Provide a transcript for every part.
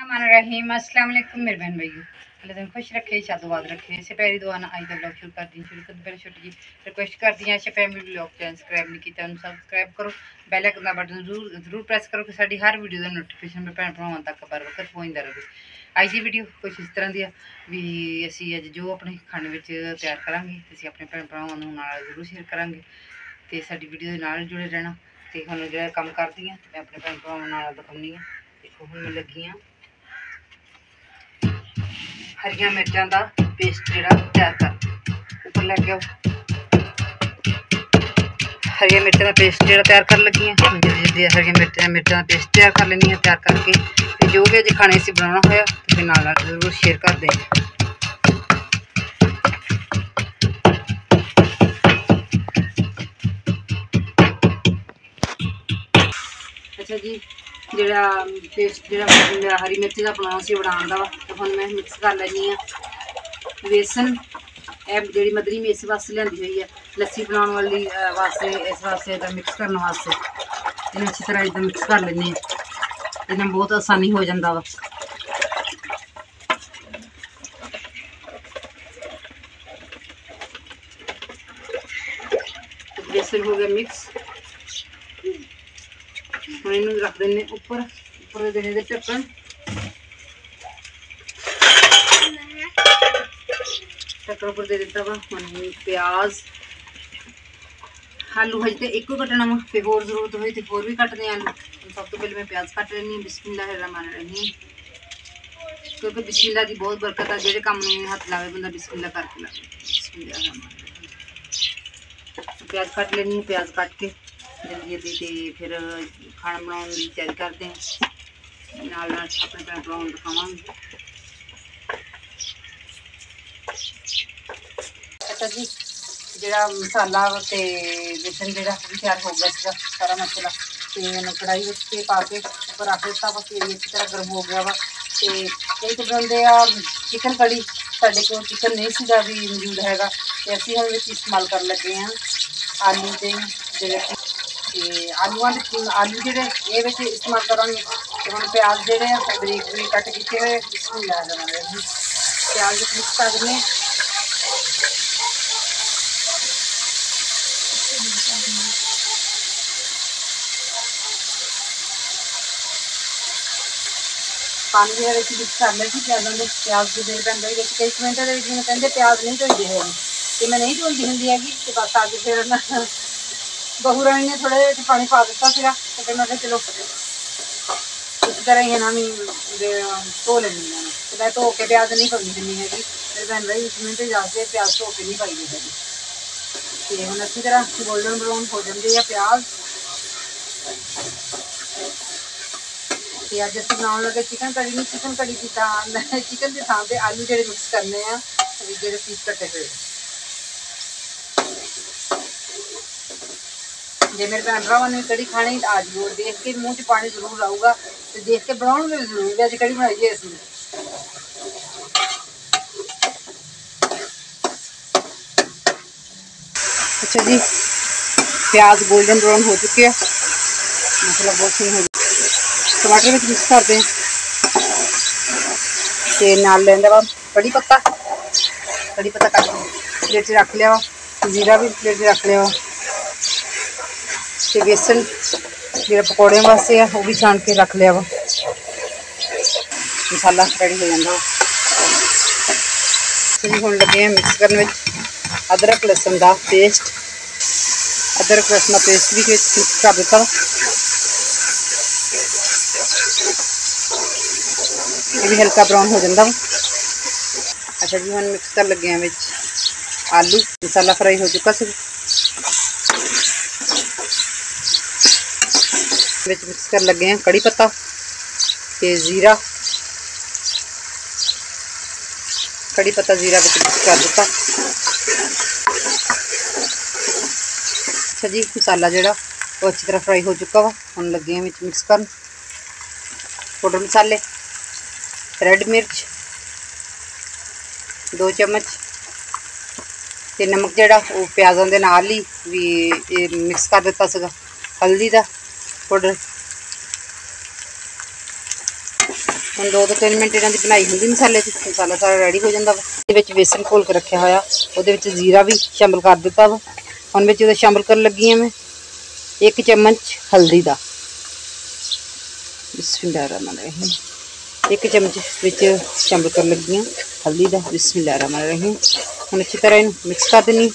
रहीम अस्सलाम वालेकुम मेरे बहन भाइयों, अल्लाह तुम खुश रखे, शादोबाद रखे। इससे पहले दुआ ना आज का ब्लॉग शुरू करती पहले छोटी जी रिक्वेस्ट करती हैं, फैमिली ब्लॉग चैनल सब्सक्राइब नहीं किया सब्सक्राइब करो, बेल आइकन का बटन जरूर प्रेस करो कि साड़ी हर वीडियो का नोटिफिकेशन भैन भरावां तक बर वक्त पहुँचता रहे। अज की वीडियो कुछ इस तरह की भी असी अज जो अपने खाने में तैयार करांगे असी अपने भैन भरावां नाल जरूर शेयर करांगे, तो साडी वीडियो के नाल जुड़े रहना। तो हम जो काम करती हाँ मैं अपने भैन भरावां नाल दिखाउंदी हाँ। देखो हम मैं लगी हाँ हरिया मिर्चों का पेस्ट जो तैयार कर ऊपर लैके आओ। हरिया मिर्चों का पेस्ट जो तैयार कर लगी हरिया मिर्चों का पेस्ट तैयार कर लेनी है। तैयार करके तो जो भी अज खाने से बनाना होया तो नाल जरूर शेयर कर दें। अच्छा जी, जोड़ा पेस्ट जो हरी मिर्च का बनाना से बनाने का तो हम मैं मिक्स कर लैनी हाँ बेसन। जी मदरी में इस वास्ते लियांदी हुई है लस्सी बनाने वाली वास्ते, इस वास्ते मिक्स करने वास्ते इन्हें अच्छी तरह एकदम मिक्स कर लेने, इन्हें बहुत आसानी हो जाता वा। बेसन हो गया मिक्स, हम इन्हें रख देने ऊपर, ऊपर देने ढक्कन। ढक्कन ऊपर दे दिता वा। हम प्याज आलू हज तो एक कटना वा, फिर होर जरूरत हुई तो होर भी कटने आलू। सब तो पहले मैं प्याज कट लेनी बिस्मिल्लाहिर्रहमानिर्रहीम, क्योंकि बिस्मिल्लाह की बहुत बरकत है, जेडे काम में हथ लावे बंदा बिस्मिल्लाह करके लावे। प्याज कट लेनी, प्याज कट के जल्दी जल्दी फिर खाना बनाने की तैयारी करते हैं। नाल अपने भैन भरावां दिखावांगे। अच्छा जी, जो मसाला तो बेसन जो तैयार हो गया सारा मसाला, तो कढ़ाई में पा के ऊपर रख दिता वा। तेल अच्छी तरह गर्म हो गया वा। तो कई तो बनाते चिकन कड़ी, साढ़े को चिकन नहीं सीगा भी मौजूद हैगा, तो असी हम इस्तेमाल कर लगे हैं आलू के जो आलूआ आलू जो ये इस्तेमाल करा। तो हम प्याज जो बरीक बरीक कट किए हुए प्याज मिक्स कर दें। पानी जो मिक्स कर लिया प्याजों के, प्याज की देर पैंदा कई कमेंट में कहते प्याज नहीं धोते है, तो मैं नहीं धोती होंगी हैगी। तो बस अज फिर बहू रानी ने थोड़ा जिहा पानी पा दिता सीगा, तो फिर मैं चलो इस तरह ही ना धो लेनी है। तो मैं धो के प्याज नहीं पानी देनी हैगी, मेरे भैन भाई कमेंट दसते प्याज धो के नहीं पाई दी हैगी। तो हम अच्छी तरह गोल्डन ब्राउन हो जाते हैं प्याज। तो अज अस बनाने लगे चिकन कड़ी। नहीं चिकन कड़ी की चिकन की थां पर आलू जो मिक्स करने जो पीस कटे हुए। जे मेरे भैन भरावां ने कड़ी खानी तो आज वो देख के मूँह च पानी जरूर आऊगा, तो देख के बनाओगे भी जरूर भी अज कड़ी बनाइए असी। अच्छा जी, प्याज गोल्डन ब्राउन हो चुके हैं, मसाला बहुत सही हो गया। टमाटर में मिक्स करते हैं, तो नाल लेंदा वा कड़ी पत्ता कट प्लेट रख लिया वा, जीरा भी प्लेट रख लिया वा, तो बेसन जो पकौड़े वास्ते है वो भी छान के रख लिया वा। मसाला रेडी हो जाता। हम लगे हैं मिक्स करने में अदरक लहसुन का पेस्ट, अदरक लहसुन का पेस्ट भी मिक्स कर दिता। ये भी हल्का ब्राउन हो जाता। अच्छा जी, हम मिक्स कर लगे हैं आलू, मसाला फ्राई हो चुका से मिक्स कर लगे हैं कड़ी पत्ता ते जीरा, कड़ी पत्ता जीरा मिक्स कर दिता। अच्छा जी, मसाला जोड़ा वो अच्छी तरह फ्राई हो चुका वा। हम लगे हैं मिक्स कर पाउडर मसाले, रेड मिर्च 2 चम्मच, तो नमक जोड़ा वो प्याज़ों के नाल ही भी मिक्स कर दिता सीगा। हल्दी का पाउडर, ਹੁਣ 2 ਤੋਂ 3 ਮਿੰਟ ਇਹਨਾਂ ਦੀ ਬਣਾਈ ਹੁੰਦੀ ਮਸਾਲੇ 'ਚ। ਮਸਾਲਾ ਸਾਰਾ ਰੈਡੀ ਹੋ ਜਾਂਦਾ ਵਾ। ਇਹਦੇ ਵਿੱਚ ਵੇਸਣ ਘੋਲ ਕੇ ਰੱਖਿਆ ਹੋਇਆ, ਉਹਦੇ ਵਿੱਚ ਜ਼ੀਰਾ ਵੀ ਸ਼ਾਮਿਲ ਕਰ ਦਿੱਤਾ ਵਾ। ਹੁਣ ਵਿੱਚ ਉਹਦਾ ਸ਼ਾਮਿਲ ਕਰਨ ਲੱਗੀ ਹਾਂ ਮੈਂ 1 ਚਮਚ ਹਲਦੀ ਦਾ। ਬਿਸਮਿल्लाह-रहमान-रहीम। 1 ਚਮਚ ਵਿੱਚ ਸ਼ਾਮਿਲ ਕਰਨ ਲੱਗੀ ਹਾਂ हल्दी का। बिस्मिल्लाह-रहमान-रहीम। हम अच्छी तरह इन मिक्स कर देनी।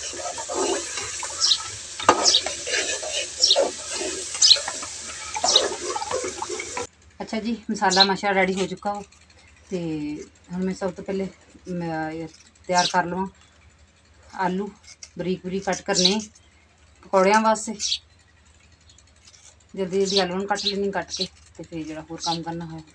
अच्छा जी, मसाला माशा रेडी हो चुका हो। तो हम मैं सब तो पहले तैयार कर लवां आलू बरीक बरीक कट करने पकौड़ियां वास्ते। जल्दी जल्दी आलू कट लेनी कट के, तो फिर जो होर काम करना है।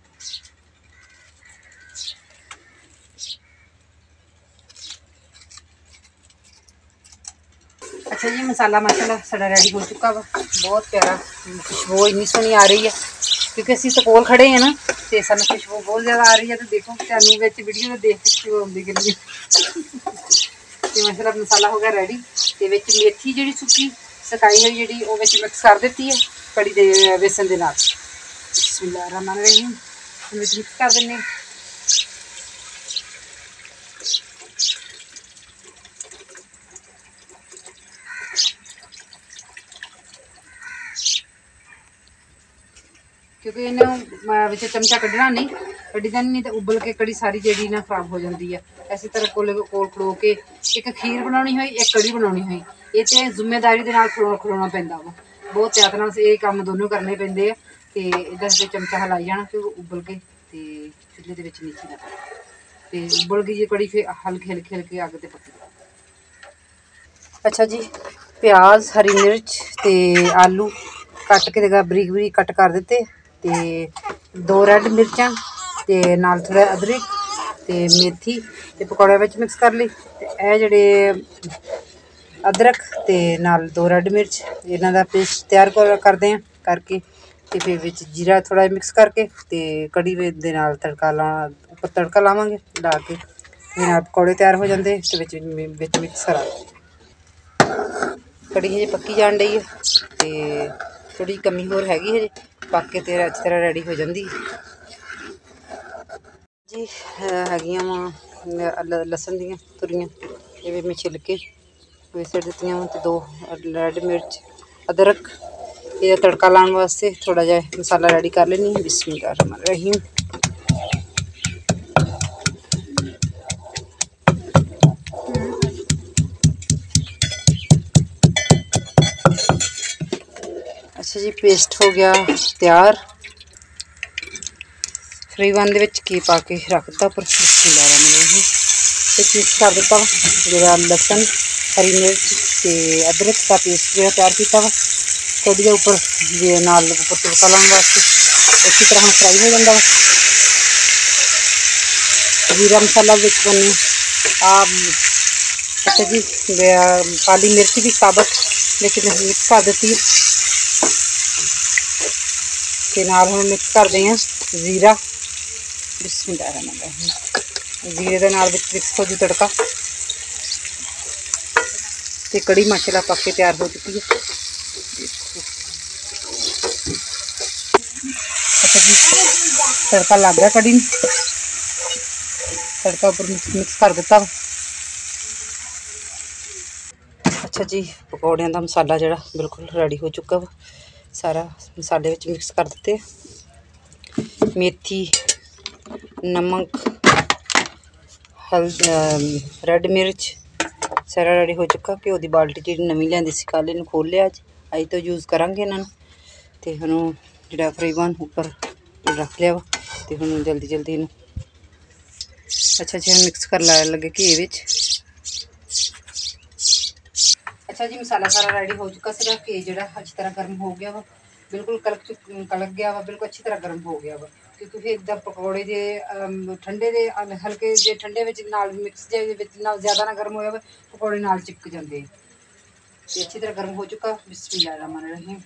अच्छा जी, मसाला माशाल्लाह साड़ा रेडी हो चुका वा। बहुत प्यारा खुशबू इन्नी सोहनी आ रही है, क्योंकि असीं तो कोल खड़े हैं ना, तो सानूं खुशबू बहुत ज़्यादा आ रही है। तो देखो तुहानूं विच वीडियो में देख खुशबू आउंदी किन्नी। तो माशाल्लाह मसाला हो गया रेडी। तो विच मेथी जिहड़ी सुक्की सकाई हुई जिहड़ी वो विच मिक्स कर दित्ती है कड़ी दे बेसन दे नाल। बिस्मिल्लाह-रहमान-रहीम। मिक्स कर दिंदे। क्योंकि इन्हें चमचा कढ़ना नहीं, कढ़ीदा नहीं तो उबल के कड़ी सारी जी ना खराब हो जाती है। इस तरह कोल खड़ो के एक खीर बनानी हुई, एक कड़ी बनानी हुई, ये तो जिम्मेदारी के नाल खड़ोना पैंदा वा। बहुत त्याग से ये काम दोनों करने पैंदे आ। ते इधर से चमचा हिलाई जाना कि उबल के ते चुल्हे के नीचे ना ते उबल गई कड़ी, फिर हल्की हल्की हल्की अग ते पकी। अच्छा जी, प्याज हरी मिर्च ते आलू कट के बरीक बरीक कट कर दिते। ते 2 रैड मिर्चां ते नाल थोड़ा अदरक ते मेथी ते पकौड़े विच मिक्स कर ली। ते ए जेह्ड़े अदरक ते नाल 2 रैड मिर्च इन्हां दा पेस्ट तैयार करदे हैं करके। ते फिर विच जीरा थोड़ा मिक्स करके ते कड़ी दे नाल तड़का उप्पर तड़का लावांगे ला के नाल पकौड़े तैयार हो जांदे। ते विच मिक्स करा कड़ी हजे पक्की जान डई है, ते थोड़ी कमी होर हैगी हजे, बाकी तो अच्छी तरह रेडी हो जाती जी। हैगियां वा लसन दियां तुरियां, ये भी मैं छिलके सिट दित्तियां। तो 2 रैड मिर्च अदरक ये तड़का लाने वास्ते थोड़ा जिहा मसाला रेडी कर लैनी। बिस्मिल्लाह-रहमान-रहीम। अच्छा जी, पेस्ट हो गया तैयार। फ्रीवन दे विच घी पा के रख दिता उपर। बिस्मिल्लाह-रहमान-रहीम। मिक्स कर दिता जो लसन हरी मिर्च ते अदरक का पेस्ट जो तैयार किया वा कड़ी के उपर नाल उपर तड़का लाने वास्ते अच्छी तरह हम फ्राई हो जाता वा। जीरा मसाला विच पाने अच्छा जी, काली मिर्च भी साबत विच मिक्स कर दी। ते नाल हम मिक्स करते हैं जीरा। बिस्मिल्लाह-रहमान-रहीम। जीरे के नाल मिक्स हो जू तड़का। ते कड़ी माशाल्लाह पक के तैयार हो चुकी है। अच्छा जी, तड़का लग गया कड़ी में, तड़का उपर मिक्स कर दिता। अच्छा जी, पकौड़ियां का मसाला जोड़ा बिल्कुल रेडी हो चुका वा। सारा मसाले विच मिक्स कर दिते। मेथी नमक रैड मिर्च सारा रेडी हो चुका। घ्यो की बाल्टी जी नवीं लियांदी सी कल इन्हूं खोल लिया, अज तो यूज़ करांगे इन्हां नूं। ते हुण जिहड़ा फ्रीवन उपर रख लिया वा। ते हुण जल्दी जल्दी इन्हूं अच्छा जी मिक्स कर लगे घी विच। अच्छा जी, मसाला सारा रेडी हो चुका सीगा। घी जिहड़ा अच्छी तरह गर्म हो गया वा, बिल्कुल कलक गया वा, बिल्कुल अच्छी तरह गर्म हो गया वा। क्योंकि फिर इदा पकौड़े जे ठंडे दे हल्के जे ठंडे विच नाल मिक्स जे नाल ज़्यादा ना गर्म होया पकौड़े नाल चिपक जाते। तो अच्छी तरह गर्म हो चुका। बिस्मिल्लाह-रहमान-रहीम।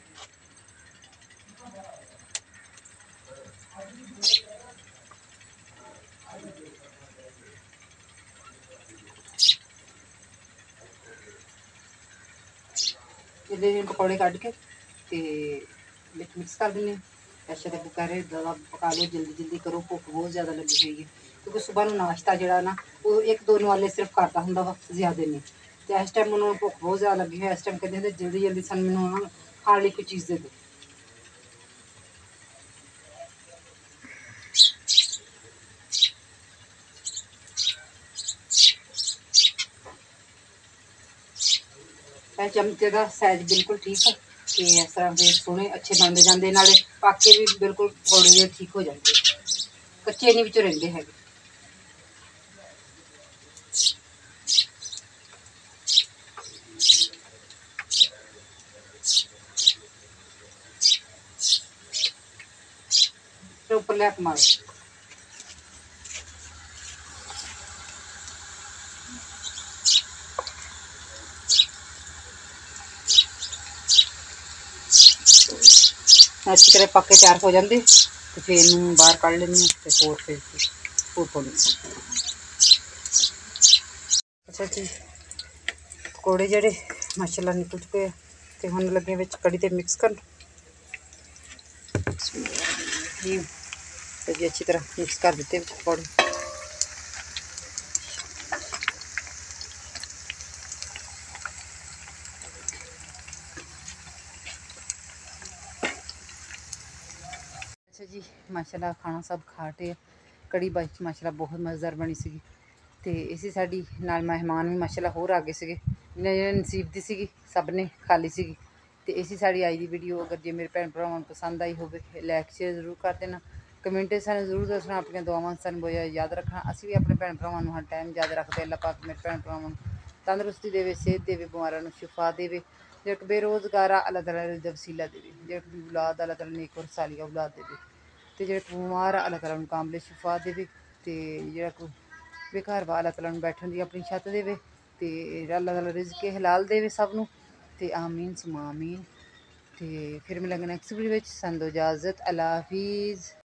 पकौड़े कढ़ के ते मिक्स कर देने। ਅੱਛਾ ਤਾਂ ਬੁਕਾਰੇ ज़्यादा पका लो, जल्दी जल्दी करो, भुख बहुत ज़्यादा लगी हुई है क्योंकि सुबह ਨੂੰ ਨਾਸ਼ਤਾ ਜਿਹੜਾ ਨਾ ਉਹ ਇੱਕ ਦੋ ਨਵਾਲੇ ਸਿਰਫ ਕਰਦਾ ਹੁੰਦਾ ਵਾ, ਜ਼ਿਆਦਾ ਨਹੀਂ। ਤੇ ਇਸ ਟਾਈਮ ਮੈਨੂੰ ਭੁੱਖ ਬਹੁਤ ਜ਼ਿਆਦਾ ਲੱਗੀ ਹੋਈ, ਇਸ ਟਾਈਮ ਕਹਿੰਦੇ ਹੁੰਦੇ ਜਲਦੀ ਜਲਦੀ ਸਾਨੂੰ ਮੈਨੂੰ ਨਾ ਖਾਣ ਲਈ ਕੋਈ ਚੀਜ਼ ਦੇ ਦਿਓ। ਚਮਚੇ ਦਾ ਸਾਈਜ਼ ਬਿਲਕੁਲ ਠੀਕ ਹੈ ਤੇ ਇਸ ਤਰ੍ਹਾਂ ਦੇ ਸੋਹਣੇ ਅੱਛੇ ਬਣਦੇ ਜਾਂਦੇ, ਨਾਲੇ ਪਾਕੇ ਵੀ ਬਿਲਕੁਲ ਪਕੌੜੇ ਜਿਹੇ ਠੀਕ ਹੋ ਜਾਂਦੇ, ਕੱਚੇ ਨਹੀਂ ਵਿੱਚੋਂ ਰਹਿੰਦੇ ਹੈਗੇ। ਤੇ ਉੱਪਰ ਲੈ ਕੇ ਮਾਰੋ। अच्छी तरह पक के तैयार हो जाते तो फिर इनू बाहर कढ़ लेंगे तो होर फिर फूट पाने। अच्छा जी, पकौड़े जड़े माशाल्लाह निकल चुके हैं तो हम लगे विच कड़ी ते मिक्स कर जी अच्छी तरह मिक्स कर दिते पकौड़े। अच्छा जी, माशाल्लाह खाना सब खा के कड़ी बाई माशाल्लाह बहुत मज़ेदार बनी सी ते इसी साड़ी नाल मेहमान भी माशाल्लाह होर आ गए थे जिन्हें नसीब दी सी सब ने खा ली सी। तो इसी साड़ी अज की वीडियो अगर जो मेरे भैन भरावां पसंद आई हो लाइक शेयर जरूर कर देना, कमेंट सानूं जरूर दसना, अपन दुआवां सानूं बहुत याद रखना। असीं भी अपने भैन भरावां हर टाइम याद रखते। अल्लाह पाक मेरे भैन भरावां तंदरुस्ती देवे, सेहत देवे, बीमारां नूं शिफा देवे, जेह्ड़े बेरोज़गार अल्लाह ताला दा वसीला देवे, जेह्ड़ी औलाद अल्लाह ताला नेक और सालिया औलाद देवे, तो जेह्ड़े बीमार अल्लाह ताला नूं कामले शिफा देवे, तो जेह्ड़ा कोई बेघर वा अल्लाह ताला नूं बैठण दी अपनी छत देवे, तो अल्लाह ताला रिज़्क़े हलाल देवे सब नूं, ते आमीन सुमा आमीन। तो फिर मिलांगे नैक्सट वीडियो, सानूं दो इजाज़त, अल्लाह हाफिज़।